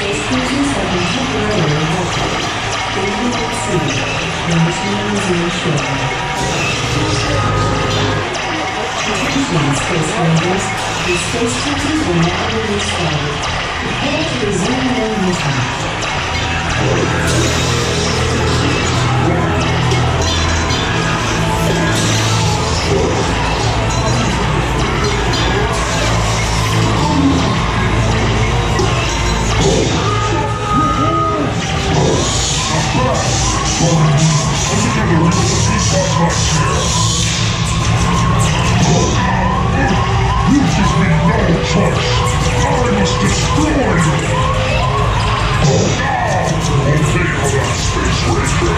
Space cruisers have been temporarily halted. Breathing at sea. Maintaining reassuring. Attention, Space Rangers. The space cruisers will now be restarted. Prepare to resume their mission. You give me no choice. I must destroy you. Obey that Space Ranger.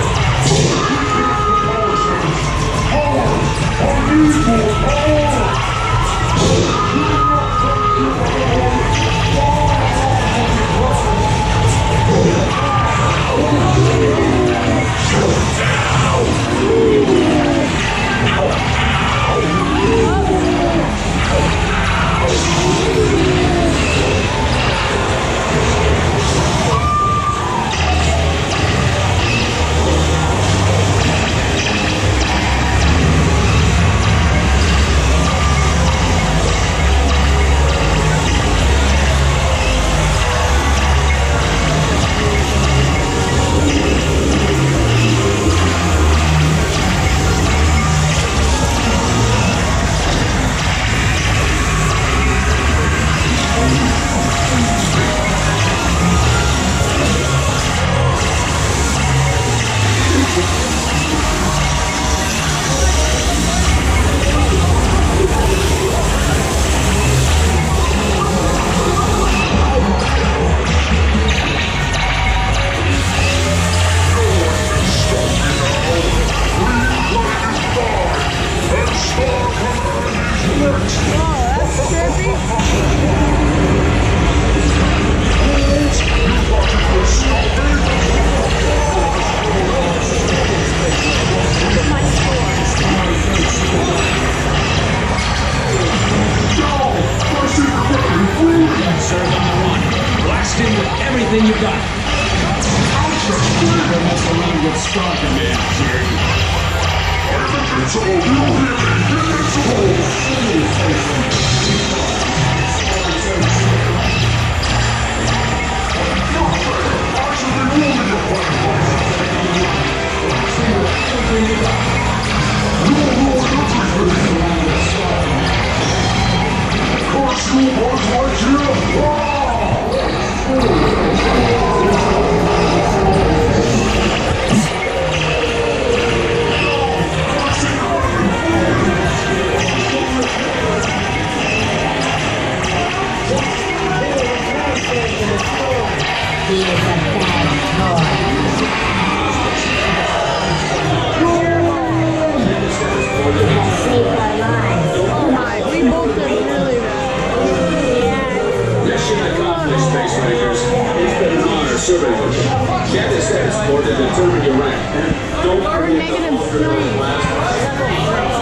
Power! I need more power! Everything you got. That's the line gets stronger, man. I'm invincible! You hear me? Invincible! I should be ruling your planet! You'll ruin everything! Curse you, Buzz Lightyear! Candace has more to determine your rank. Don't forget the